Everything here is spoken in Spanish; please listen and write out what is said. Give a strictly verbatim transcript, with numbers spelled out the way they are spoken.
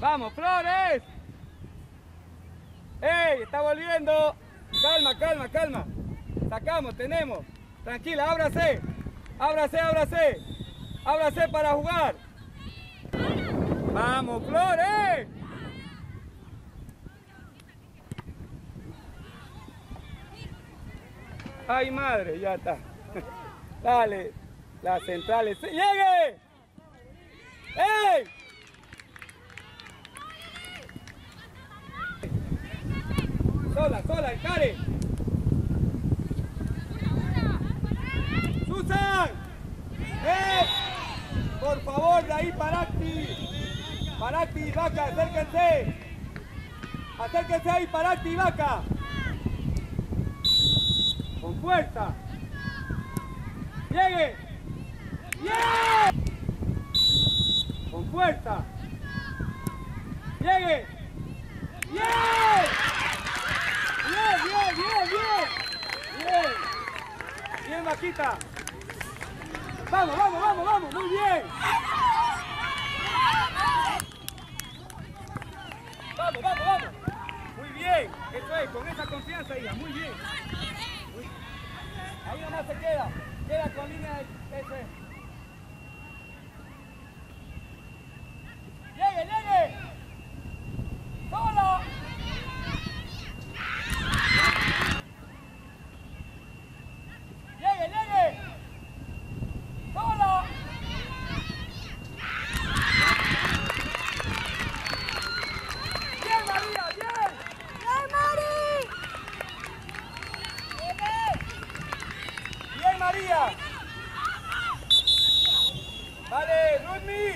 ¡Vamos, Flores! ¡Ey! ¡Está volviendo! Calma, calma, calma. Sacamos, tenemos. Tranquila, ábrase. Ábrase, ábrase. Ábrase para jugar. ¡Vamos, Flores! ¡Ay, madre! Ya está. Dale. Las centrales. ¡Llegue! ¡Ey! Sola, sola, encare. ¡Susan! ¡Eh! Por favor, de ahí, Paracti. Paracti y Vaca, acérquense. Acérquense ahí, Paracti y Vaca. Con fuerza. ¡Llegue! ¡Llegue! Con fuerza. ¡Llegue! ¡Bien! ¡Bien, bien, bien, bien! ¡Bien! ¡Bien, Vaquita! ¡Vamos, vamos, vamos, vamos! ¡Muy bien! ¡Vamos, vamos, vamos! ¡Muy bien! Eso es, con esa confianza, hija, muy bien. Muy... Ahí nomás se queda. Queda con línea de... Eso es. ¡Llegue, llegue! ¡Sola! ¡Llegue, llegue! ¡Sola! ¡Bien, María, bien! ¡Bien, Mari! ¡Bien, María! ¡Vale, Rudmi!